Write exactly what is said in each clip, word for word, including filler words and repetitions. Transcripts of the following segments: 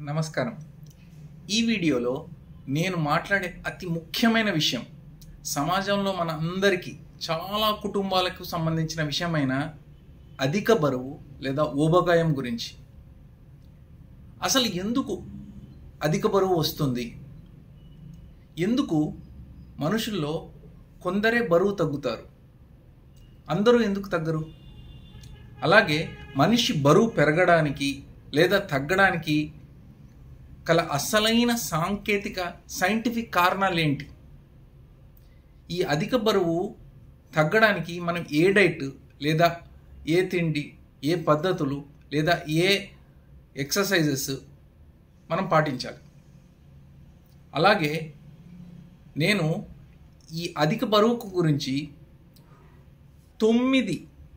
నమస్కారం. ఈ వీడియోలో నేను మాట్లాడే అతి ముఖ్యమైన విషయం సమాజంలో మన అందరికీ చాలా కుటుంబాలకు సంబంధించిన విషయమైన అధిక బరువు లేదా ఊబకాయం గురించి. అసలు ఎందుకు అధిక బరువు వస్తుంది? ఎందుకు మనుషుల్లో కొందరే బరువు తగ్గుతారు, అందరూ ఎందుకు తగ్గరు? అలాగే మనిషి బరువు పెరగడానికి లేదా తగ్గడానికి కల అసలైన సాంకేతిక సైంటిఫిక్ కారణాలు ఏంటి? ఈ అధిక బరువు తగ్గడానికి మనం ఏ డైట్ లేదా ఏ తిండి, ఏ పద్ధతులు లేదా ఏ ఎక్సర్సైజెస్ మనం పాటించాలి? అలాగే నేను ఈ అధిక బరువు గురించి తొమ్మిది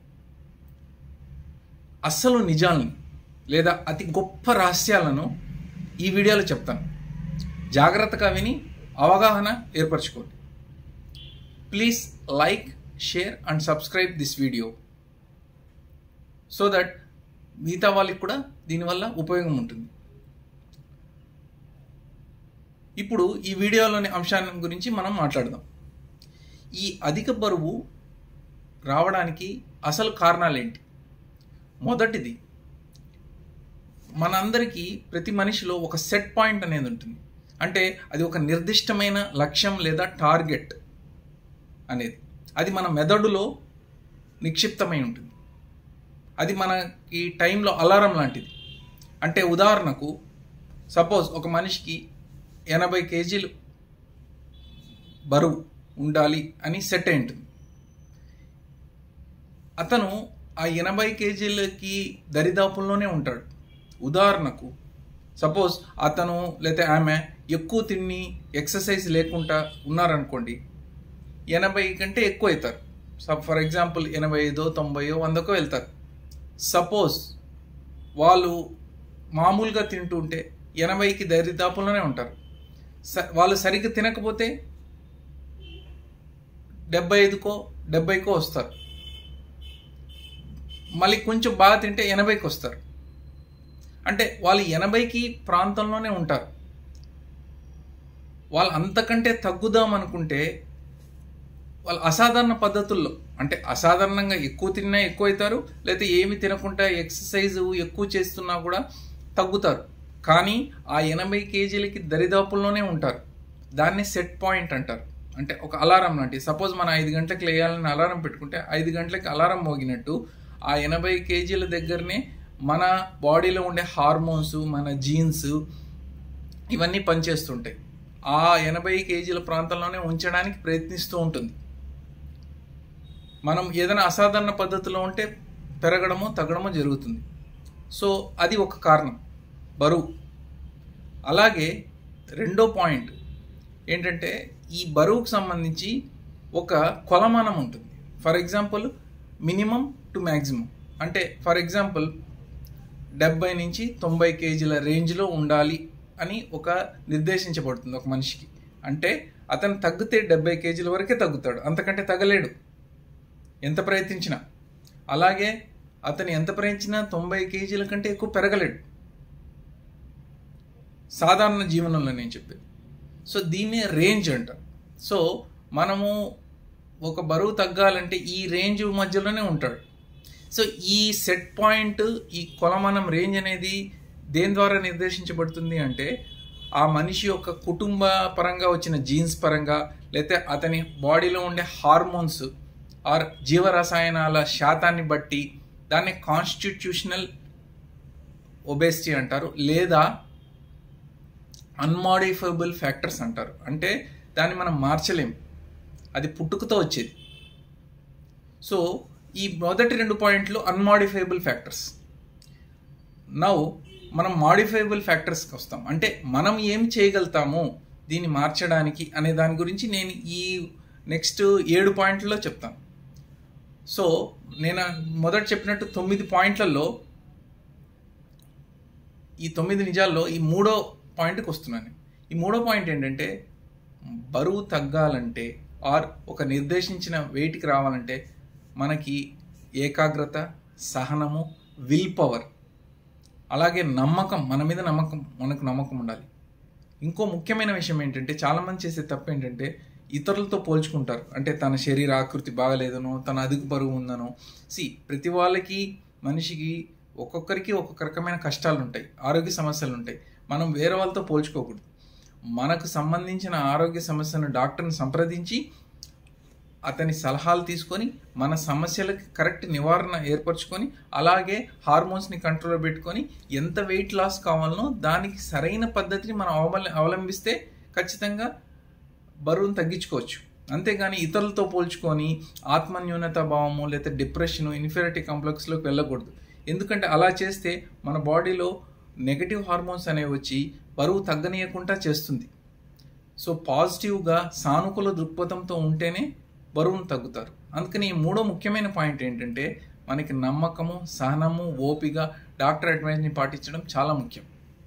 అస్సలు నిజాలని లేదా అతి గొప్ప రహస్యాలను ఈ వీడియోలో చెప్తాను. జాగ్రత్తగా విని అవగాహన ఏర్పరచుకోండి. Please like, share and subscribe this video so that మిగతా వాళ్ళకి కూడా దీనివల్ల ఉపయోగం ఉంటుంది. ఇప్పుడు ఈ వీడియోలోని అంశాల గురించి మనం మాట్లాడదాం. ఈ అధిక బరువు రావడానికి అసలు కారణాలు ఏంటి? మొదటిది, మనందరికీ ప్రతి మనిషిలో ఒక సెట్ పాయింట్ అనేది ఉంటుంది. అంటే అది ఒక నిర్దిష్టమైన లక్ష్యం లేదా టార్గెట్ అనేది. అది మన మెదడులో నిక్షిప్తమై ఉంటుంది. అది మనకి టైంలో అలారం లాంటిది. అంటే ఉదాహరణకు సపోజ్ ఒక మనిషికి ఎనభై కేజీలు బరువు ఉండాలి అని సెట్ అయి ఉంటుంది. అతను ఆ ఎనభై కేజీలకి దరిదాపుల్లోనే ఉంటాడు. ఉదాహరణకు సపోజ్ అతను లేదా ఆమె ఎక్కువ తిని ఎక్సర్సైజ్ లేకుండా ఉన్నారనుకోండి, ఎనభై కంటే ఎక్కువ అవుతారు. ఫర్ ఎగ్జాంపుల్ ఎనభై ఐదో తొంభైయో వందకో వెళ్తారు. సపోజ్ వాళ్ళు మామూలుగా తింటుంటే ఎనభైకి దరిదాపుల్లోనే ఉంటారు. స వాళ్ళు సరిగ్గా తినకపోతే డెబ్బై ఐదుకో డెబ్బైకో వస్తారు. మళ్ళీ కొంచెం బాగా తింటే ఎనభైకి వస్తారు. అంటే వాళ్ళు ఎనభైకి ప్రాంతంలోనే ఉంటారు. వాళ్ళు అంతకంటే తగ్గుదాం అనుకుంటే వాళ్ళు అసాధారణ పద్ధతుల్లో, అంటే అసాధారణంగా ఎక్కువ తిన్నా ఎక్కువ అవుతారు, లేకపోతే ఏమి తినకుండా ఎక్సర్సైజు ఎక్కువ చేస్తున్నా కూడా తగ్గుతారు. కానీ ఆ ఎనభై కేజీలకి దరిదాపుల్లోనే ఉంటారు. దాన్ని సెట్ పాయింట్ అంటారు. అంటే ఒక అలారం లాంటి. సపోజ్ మనం ఐదు గంటలకు లేయాలని అలారం పెట్టుకుంటే ఐదు గంటలకి అలారం మోగినట్టు ఆ ఎనభై కేజీల దగ్గరనే మన బాడీలో ఉండే హార్మోన్స్, మన జీన్స్ ఇవన్నీ పనిచేస్తుంటాయి. ఆ ఎనభై కేజీల ప్రాంతంలోనే ఉంచడానికి ప్రయత్నిస్తూ ఉంటుంది. మనం ఏదైనా అసాధారణ పద్ధతిలో ఉంటే పెరగడమో తగ్గడమో జరుగుతుంది. సో అది ఒక కారణం, బరువు. అలాగే రెండో పాయింట్ ఏంటంటే ఈ బరువుకు సంబంధించి ఒక కొలమానం ఉంటుంది. For example minimum to maximum. అంటే ఫర్ ఎగ్జాంపుల్ డెబ్బై నుంచి తొంభై కేజీల రేంజ్లో ఉండాలి అని ఒక నిర్దేశించబడుతుంది ఒక మనిషికి. అంటే అతను తగ్గితే డెబ్బై కేజీల వరకే తగ్గుతాడు, అంతకంటే తగ్గలేడు ఎంత ప్రయత్నించినా. అలాగే అతను ఎంత ప్రయత్నించినా తొంభై కేజీల కంటే ఎక్కువ పెరగలేడు సాధారణ జీవనంలో, నేను చెప్పేది. సో దీన్నే రేంజ్ అంటారు. సో మనము ఒక బరువు తగ్గాలంటే ఈ రేంజ్ మధ్యలోనే ఉంటాడు. సో ఈ సెట్ పాయింట్, ఈ కొలమానం రేంజ్ అనేది దేని ద్వారా నిర్దేశించబడుతుంది అంటే ఆ మనిషి యొక్క కుటుంబ పరంగా వచ్చిన జీన్స్ పరంగా, లేకపోతే అతని బాడీలో ఉండే హార్మోన్స్ ఆర్ జీవరసాయనాల శాతాన్ని బట్టి దాన్ని కాన్స్టిట్యూషనల్ ఒబేసిటీ అంటారు, లేదా అన్మాడిఫైబుల్ ఫ్యాక్టర్స్ అంటారు. అంటే దాన్ని మనం మార్చలేం, అది పుట్టుకతో వచ్చేది. సో ఈ మొదటి రెండు పాయింట్లు అన్మాడిఫైబుల్ ఫ్యాక్టర్స్. నౌ మనం మాడిఫైబుల్ ఫ్యాక్టర్స్కి వస్తాం. అంటే మనం ఏం చేయగలుగుతాము దీన్ని మార్చడానికి అనే దాని గురించి నేను ఈ నెక్స్ట్ ఏడు పాయింట్లలో చెప్తాను. సో నేను మొదట చెప్పినట్టు తొమ్మిది పాయింట్లలో ఈ తొమ్మిది నిజాల్లో ఈ మూడో పాయింట్కి వస్తున్నాను. ఈ మూడో పాయింట్ ఏంటంటే బరువు తగ్గాలంటే ఆర్ ఒక నిర్దేశించిన వెయిట్కి రావాలంటే మనకి ఏకాగ్రత, సహనము, విల్ పవర్ అలాగే నమ్మకం, మన మీద నమ్మకం, మనకు నమ్మకం ఉండాలి. ఇంకో ముఖ్యమైన విషయం ఏంటంటే, చాలామంది చేసే తప్పు ఏంటంటే ఇతరులతో పోల్చుకుంటారు. అంటే తన శరీర ఆకృతి బాగలేదనో, తన అదుగు బరువు ఉందనో. సి ప్రతి వాళ్ళకి, మనిషికి ఒక్కొక్కరికి ఒక్కొక్క రకమైన కష్టాలు ఉంటాయి, ఆరోగ్య సమస్యలు ఉంటాయి. మనం వేరే వాళ్ళతో పోల్చుకోకూడదు. మనకు సంబంధించిన ఆరోగ్య సమస్యను డాక్టర్ని సంప్రదించి అతని సలహాలు తీసుకొని మన సమస్యలకు కరెక్ట్ నివారణ ఏర్పరచుకొని, అలాగే హార్మోన్స్ని కంట్రోల్లో పెట్టుకొని ఎంత వెయిట్ లాస్ కావాలనో దానికి సరైన పద్ధతిని మనం అవల అవలంబిస్తే ఖచ్చితంగా బరువును తగ్గించుకోవచ్చు. అంతేగాని ఇతరులతో పోల్చుకొని ఆత్మన్యూనత భావము లేదా డిప్రెషను, ఇన్ఫీరియారిటీ కాంప్లెక్స్లోకి వెళ్ళకూడదు. ఎందుకంటే అలా చేస్తే మన బాడీలో నెగటివ్ హార్మోన్స్ అనేవి వచ్చి బరువు తగ్గనీయకుండా చేస్తుంది. సో పాజిటివ్గా సానుకూల దృక్పథంతో ఉంటేనే బరువును తగ్గుతారు. అందుకని ఈ మూడో ముఖ్యమైన పాయింట్ ఏంటంటే, మనకి నమ్మకము, సహనము, ఓపిక, డాక్టర్ అడ్వైజ్ని పాటించడం చాలా ముఖ్యం.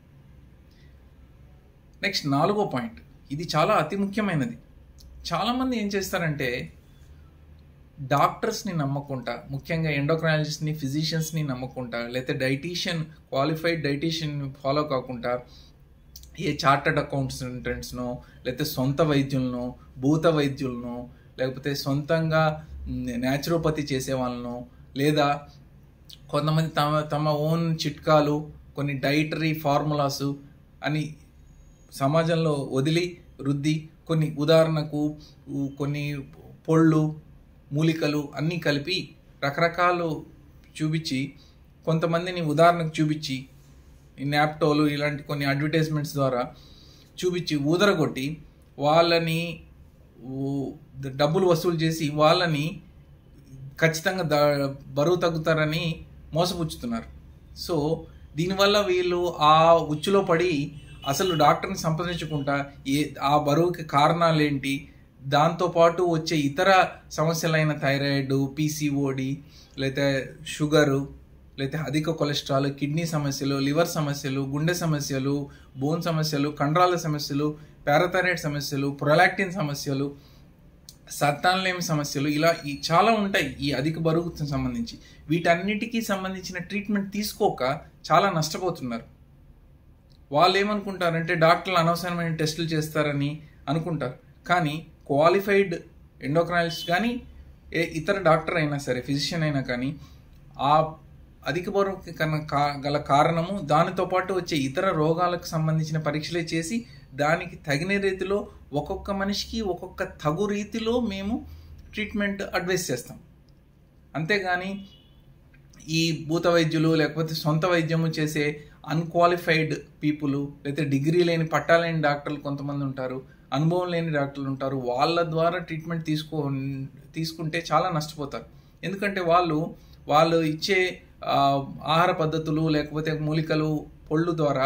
నెక్స్ట్ నాలుగో పాయింట్, ఇది చాలా అతి ముఖ్యమైనది. చాలామంది ఏం చేస్తారంటే డాక్టర్స్ని నమ్మకుండా, ముఖ్యంగా ఎండోక్రైనాలజిస్ట్ని, ఫిజిషియన్స్ని నమ్మకుండా, లేకపోతే డైటీషియన్, క్వాలిఫైడ్ డైటీషియన్ ఫాలో కాకుండా ఏ చార్టర్డ్ అకౌంటెంట్స్నో, లేకపోతే సొంత వైద్యులను, భూత వైద్యులను, లేకపోతే సొంతంగా న్యాచురోపతి చేసే వాళ్ళను, లేదా కొంతమంది తమ తమ ఓన్ చిట్కాలు, కొన్ని డైటరీ ఫార్ములాసు అని సమాజంలో వదిలి రుద్ది, కొన్ని ఉదాహరణకు కొన్ని పొళ్ళు, మూలికలు అన్నీ కలిపి రకరకాలు చూపించి, కొంతమందిని ఉదాహరణకు చూపించి, నాప్టోలు ఇలాంటి కొన్ని అడ్వర్టైజ్మెంట్స్ ద్వారా చూపించి ఊదరగొట్టి వాళ్ళని డబ్బులు వసూలు చేసి వాళ్ళని ఖచ్చితంగా ద బరువు తగ్గుతారని మోసపుచ్చుతున్నారు. సో దీనివల్ల వీళ్ళు ఆ ఉచ్చులో పడి అసలు డాక్టర్ని సంప్రదించకుండా ఏ ఆ బరువుకి కారణాలు ఏంటి, దాంతోపాటు వచ్చే ఇతర సమస్యలైన థైరాయిడ్, పీసీఓడి, లేదా షుగరు, లేదా అధిక కొలెస్ట్రాల్, కిడ్నీ సమస్యలు, లివర్ సమస్యలు, గుండె సమస్యలు, బోన్ సమస్యలు, కండరాల సమస్యలు, పారాథైరాయిడ్ సమస్యలు, ప్రొలాక్టిన్ సమస్యలు, సర్తాన్లేమి సమస్యలు, ఇలా ఈ చాలా ఉంటాయి ఈ అధిక బరువుకు సంబంధించి. వీటన్నిటికీ సంబంధించిన ట్రీట్మెంట్ తీసుకోక చాలా నష్టపోతున్నారు. వాళ్ళు ఏమనుకుంటారంటే డాక్టర్లు అనవసరమైన టెస్టులు చేస్తారని అనుకుంటారు. కానీ క్వాలిఫైడ్ ఎండోక్రైనాలజిస్ట్ కానీ ఏ ఇతర డాక్టర్ అయినా సరే, ఫిజిషియన్ అయినా కానీ, ఆ అధిక బరువుకి కన్నా గల కారణము, దానితో పాటు వచ్చే ఇతర రోగాలకు సంబంధించిన పరీక్షలే చేసి దానికి తగిన రీతిలో ఒక్కొక్క మనిషికి ఒక్కొక్క తగు రీతిలో మేము ట్రీట్మెంట్ అడ్వైస్ చేస్తాం. అంతేగాని ఈ భూత వైద్యులు లేకపోతే సొంత వైద్యము చేసే అన్క్వాలిఫైడ్ పీపుల్, లేకపోతే డిగ్రీ లేని పట్టా లేని డాక్టర్లు కొంతమంది ఉంటారు, అనుభవం లేని డాక్టర్లు ఉంటారు. వాళ్ళ ద్వారా ట్రీట్మెంట్ తీసుకో తీసుకుంటే చాలా నష్టపోతారు. ఎందుకంటే వాళ్ళు వాళ్ళు ఇచ్చే ఆహార పద్ధతులు లేకపోతే మూలికలు, పొళ్ళు ద్వారా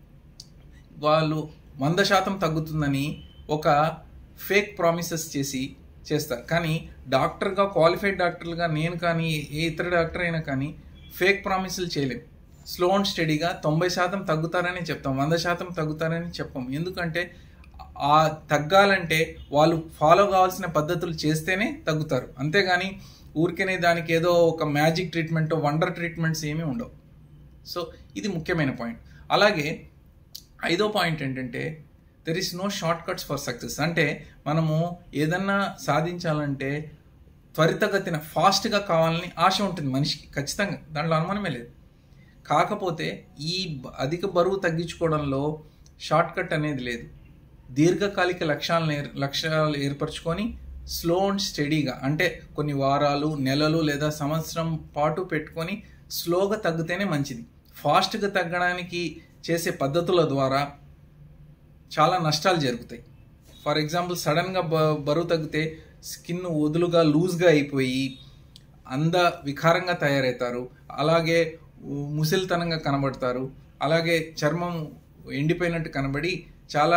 వాళ్ళు వంద శాతం తగ్గుతుందని ఒక ఫేక్ ప్రామిసెస్ చేసి చేస్తారు. కానీ డాక్టర్గా, క్వాలిఫైడ్ డాక్టర్లుగా నేను కానీ ఏ ఇతర డాక్టర్ అయినా కానీ ఫేక్ ప్రామిసులు చేయలేం. స్లో అండ్ స్టడీగా తొంభై శాతం తగ్గుతారని చెప్తాం, వంద శాతం తగ్గుతారని చెప్పాం. ఎందుకంటే ఆ తగ్గాలంటే వాళ్ళు ఫాలో కావాల్సిన పద్ధతులు చేస్తేనే తగ్గుతారు. అంతేగాని ఊరికేనే దానికి ఏదో ఒక మ్యాజిక్ ట్రీట్మెంట్, వండర్ ట్రీట్మెంట్స్ ఏమీ ఉండవు. సో ఇది ముఖ్యమైన పాయింట్. అలాగే ఐదో పాయింట్ ఏంటంటే, there is no short cuts for success. అంటే మనము ఏదన్నా సాధించాలంటే త్వరితగతిన ఫాస్ట్గా కావాలని ఆశ ఉంటుంది మనిషికి, ఖచ్చితంగా, దాంట్లో అనుమానమే లేదు. కాకపోతే ఈ అధిక బరువు తగ్గించుకోవడంలో షార్ట్ కట్ అనేది లేదు. దీర్ఘకాలిక లక్ష్యాలను లక్ష్యాలు ఏర్పరచుకొని స్లో అండ్ స్టడీగా, అంటే కొన్ని వారాలు, నెలలు లేదా సంవత్సరం పాటు పెట్టుకొని స్లోగా తగ్గితేనే మంచిది. ఫాస్ట్గా తగ్గడానికి చేసే పద్ధతుల ద్వారా చాలా నష్టాలు జరుగుతాయి. ఫర్ ఎగ్జాంపుల్, సడన్గా బ బరువు తగ్గితే స్కిన్ వదులుగా, లూజ్గా అయిపోయి అంద వికారంగా తయారవుతారు. అలాగే ముసిలితనంగా కనబడతారు. అలాగే చర్మం ఎండిపోయినట్టు కనబడి చాలా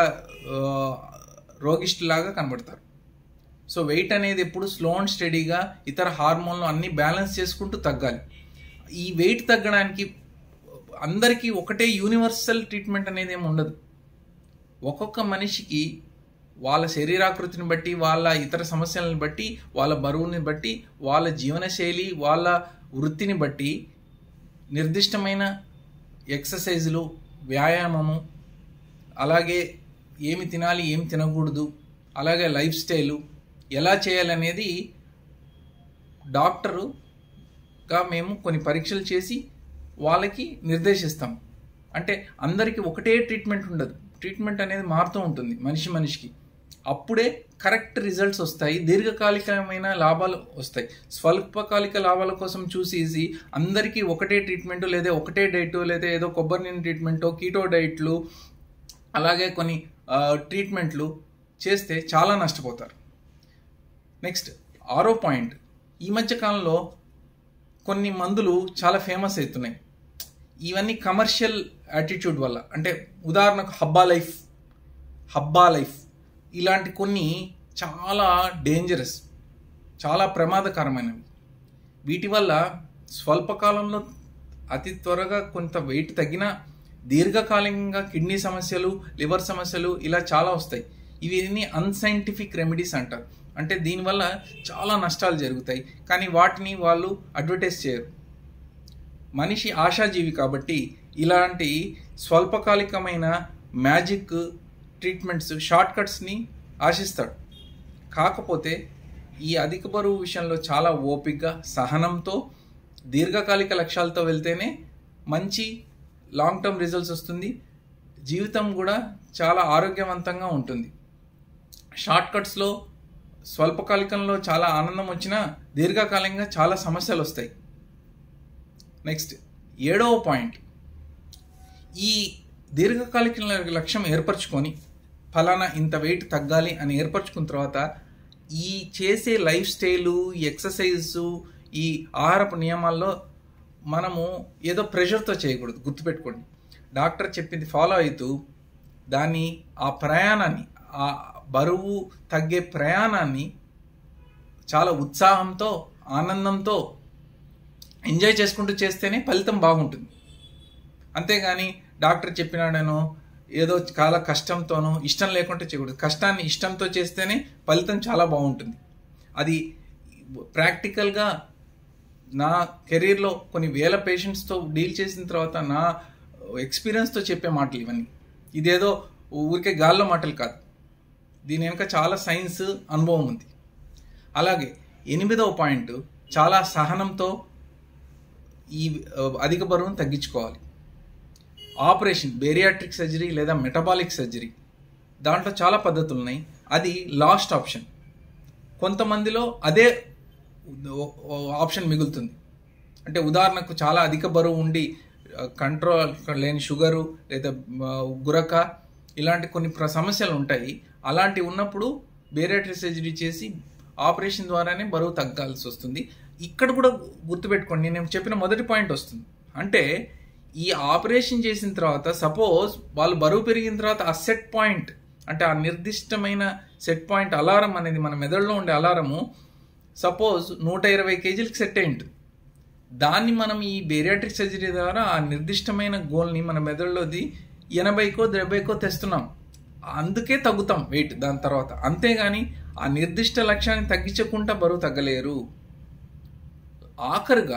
రోగిష్టిలాగా కనబడతారు. సో వెయిట్ అనేది ఎప్పుడు స్లో అండ్ స్టడీగా ఇతర హార్మోన్లు అన్నీ బ్యాలెన్స్ చేసుకుంటూ తగ్గాలి. ఈ వెయిట్ తగ్గడానికి అందరికీ ఒకటే యూనివర్సల్ ట్రీట్మెంట్ అనేది ఏమి ఉండదు. ఒక్కొక్క మనిషికి వాళ్ళ శరీరాకృతిని బట్టి, వాళ్ళ ఇతర సమస్యలను బట్టి, వాళ్ళ బరువుని బట్టి, వాళ్ళ జీవనశైలి, వాళ్ళ వృత్తిని బట్టి నిర్దిష్టమైన ఎక్సర్సైజులు, వ్యాయామము, అలాగే ఏమి తినాలి ఏమి తినకూడదు, అలాగే లైఫ్ స్టైలు ఎలా చేయాలనేది డాక్టరుగా మేము కొన్ని పరీక్షలు చేసి వాళ్ళకి నిర్దేశిస్తాం. అంటే అందరికీ ఒకటే ట్రీట్మెంట్ ఉండదు, ట్రీట్మెంట్ అనేది మారుతూ ఉంటుంది మనిషి మనిషికి. అప్పుడే కరెక్ట్ రిజల్ట్స్ వస్తాయి, దీర్ఘకాలికమైన లాభాలు వస్తాయి. స్వల్పకాలిక లాభాల కోసం చూసేసి అందరికీ ఒకటే ట్రీట్మెంటు, లేదా ఒకటే డైటు, లేదా ఏదో కొబ్బరి నీళ్ళు ట్రీట్మెంటో, కీటో డైట్లు, అలాగే కొన్ని ట్రీట్మెంట్లు చేస్తే చాలా నష్టపోతారు. నెక్స్ట్ ఆరో పాయింట్, ఈ మధ్య కాలంలో కొన్ని మందులు చాలా ఫేమస్ అవుతున్నాయి. ఇవన్నీ కమర్షియల్ యాటిట్యూడ్ వల్ల. అంటే ఉదాహరణకు హబ్బా లైఫ్ హబ్బా లైఫ్ ఇలాంటి కొన్ని చాలా డేంజరస్, చాలా ప్రమాదకరమైనవి. వీటి వల్ల స్వల్పకాలంలో అతి త్వరగా కొంత వెయిట్ తగ్గిన దీర్ఘకాలికంగా కిడ్నీ సమస్యలు, లివర్ సమస్యలు ఇలా చాలా వస్తాయి. ఇవన్నీ అన్సైంటిఫిక్ రెమెడీస్ అంటారు. అంటే దీనివల్ల చాలా నష్టాలు జరుగుతాయి, కానీ వాటిని వాళ్ళు అడ్వర్టైజ్ చేయరు. మనిషి ఆశాజీవి కాబట్టి ఇలాంటి స్వల్పకాలికమైన మ్యాజిక్ ట్రీట్మెంట్స్, షార్ట్ కట్స్ని ఆశిస్తాడు. కాకపోతే ఈ అధిక బరువు విషయంలో చాలా ఓపికగా, సహనంతో, దీర్ఘకాలిక లక్ష్యాలతో వెళ్తేనే మంచి లాంగ్ టర్మ్ రిజల్ట్స్ వస్తుంది. జీవితం కూడా చాలా ఆరోగ్యవంతంగా ఉంటుంది. షార్ట్ కట్స్లో స్వల్పకాలికంలో చాలా ఆనందం వచ్చినా దీర్ఘకాలికంగా చాలా సమస్యలు వస్తాయి. నెక్స్ట్ ఏడవ పాయింట్, ఈ దీర్ఘకాలిక లక్ష్యం ఏర్పరచుకొని ఫలానా ఇంత వెయిట్ తగ్గాలి అని ఏర్పరచుకున్న తర్వాత ఈ చేసే లైఫ్ స్టైలు, ఎక్సర్సైజు, ఈ ఆహారపు నియమాల్లో మనము ఏదో ప్రెషర్తో చేయకూడదు. గుర్తుపెట్టుకోండి, డాక్టర్ చెప్పింది ఫాలో అవుతూ దాన్ని, ఆ ప్రయాణాన్ని, ఆ బరువు తగ్గే ప్రయాణాన్ని చాలా ఉత్సాహంతో, ఆనందంతో ఎంజాయ్ చేసుకుంటూ చేస్తేనే ఫలితం బాగుంటుంది. అంతేగాని డాక్టర్ చెప్పినాడనో ఏదో చాలా కష్టంతోనో, ఇష్టం లేకుండా చేయకూడదు. కష్టాన్ని ఇష్టంతో చేస్తేనే ఫలితం చాలా బాగుంటుంది. అది ప్రాక్టికల్గా నా కెరీర్లో కొన్ని వేల పేషెంట్స్తో డీల్ చేసిన తర్వాత నా ఎక్స్పీరియన్స్తో చెప్పే మాటలు ఇవన్నీ. ఇదేదో ఊరికే గాల్లో మాటలు కాదు, దీని వెనుక చాలా సైన్స్, అనుభవం ఉంది. అలాగే ఎనిమిదవ పాయింట్, చాలా సహనంతో ఈ అధిక బరువును తగ్గించుకోవాలి. ఆపరేషన్, బేరియాట్రిక్ సర్జరీ లేదా మెటబాలిక్ సర్జరీ, దాంట్లో చాలా పద్ధతులు ఉన్నాయి. అది లాస్ట్ ఆప్షన్. కొంతమందిలో అదే ఆప్షన్ మిగులుతుంది. అంటే ఉదాహరణకు చాలా అధిక బరువు ఉండి కంట్రోల్ లేని షుగరు లేదా గురక ఇలాంటి కొన్ని సమస్యలు ఉంటాయి. అలాంటివి ఉన్నప్పుడు బేరియాట్రిక్ సర్జరీ చేసి ఆపరేషన్ ద్వారానే బరువు తగ్గాల్సి వస్తుంది. ఇక్కడ కూడా గుర్తుపెట్టుకోండి, నేను చెప్పిన మొదటి పాయింట్ వస్తుంది. అంటే ఈ ఆపరేషన్ చేసిన తర్వాత సపోజ్ వాళ్ళు బరువు పెరిగిన తర్వాత ఆ సెట్ పాయింట్, అంటే ఆ నిర్దిష్టమైన సెట్ పాయింట్ అలారం అనేది మన మెదడులో ఉండే అలారము సపోజ్ నూట ఇరవై కేజీలకు సెట్ అయి ఉంటుంది. దాన్ని మనం ఈ బేరియాట్రిక్ సర్జరీ ద్వారా ఆ నిర్దిష్టమైన గోల్ని మన మెదడులోది ఎనభైకో డెబ్బైకో తెస్తున్నాం. అందుకే తగ్గుతాం వెయిట్ దాని తర్వాత. అంతేగాని ఆ నిర్దిష్ట లక్ష్యాన్ని తగ్గించకుండా బరువు తగ్గలేరు. ఆఖరుగా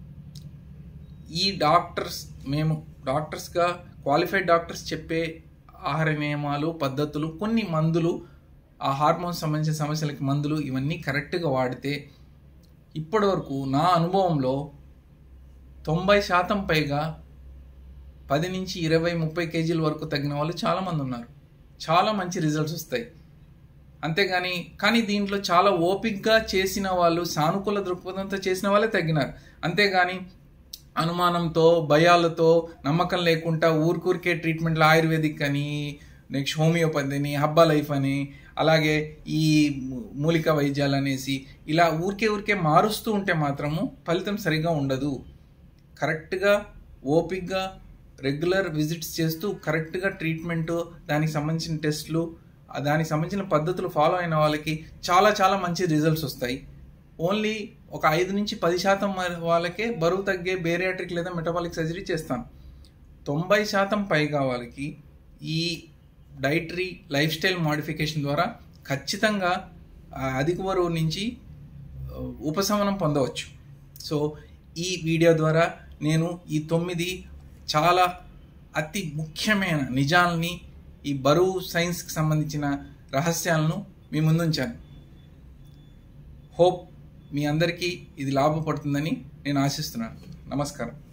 ఈ డాక్టర్స్, మేము డాక్టర్స్గా క్వాలిఫైడ్ డాక్టర్స్ చెప్పే ఆహార నియమాలు, పద్ధతులు, కొన్ని మందులు, ఆ హార్మోన్స్ సంబంధించిన సమస్యలకి మందులు, ఇవన్నీ కరెక్ట్గా వాడితే ఇప్పటివరకు నా అనుభవంలో తొంభై శాతం పైగా పది నుంచి ఇరవై ముప్పై కేజీల వరకు తగ్గిన వాళ్ళు చాలామంది ఉన్నారు. చాలా మంచి రిజల్ట్స్ వస్తాయి. అంతేగాని కానీ దీంట్లో చాలా ఓపిక్గా చేసిన వాళ్ళు, సానుకూల దృక్పథంతో చేసిన వాళ్ళే తగ్గినారు. అంతేగాని అనుమానంతో, భయాలతో, నమ్మకం లేకుండా ఊరికూరికే ట్రీట్మెంట్లు, ఆయుర్వేదిక్ అని, నెక్స్ట్ హోమియోపతి అని, హబ్బా లైఫ్ అని, అలాగే ఈ మూలిక వైద్యాలు అనేసి ఇలా ఊరికే ఊరికే మారుస్తూ ఉంటే మాత్రము ఫలితం సరిగా ఉండదు. కరెక్ట్గా ఓపిక్గా రెగ్యులర్ విజిట్స్ చేస్తూ కరెక్ట్గా ట్రీట్మెంటు, దానికి సంబంధించిన టెస్టులు, దానికి సంబంధించిన పద్ధతులు ఫాలో అయిన వాళ్ళకి చాలా చాలా మంచి రిజల్ట్స్ వస్తాయి. ఓన్లీ ఒక ఐదు నుంచి పది శాతం వాళ్ళకే బరువు తగ్గే బేరియాట్రిక్ లేదా మెటబాలిక్ సర్జరీ చేస్తాను. తొంభై శాతం పైగా వాళ్ళకి ఈ డైటరీ లైఫ్ స్టైల్ మోడిఫికేషన్ ద్వారా ఖచ్చితంగా అధిక బరువు నుంచి ఉపశమనం పొందవచ్చు. సో ఈ వీడియో ద్వారా నేను ఈ తొమ్మిది చాలా అతి ముఖ్యమైన నిజాలని, ఈ బరువు సైన్స్కి సంబంధించిన రహస్యాలను మీ ముందుంచాను. హోప్ మీ అందరికీ ఇది లాభపడుతుందని నేను ఆశిస్తున్నాను. నమస్కారం.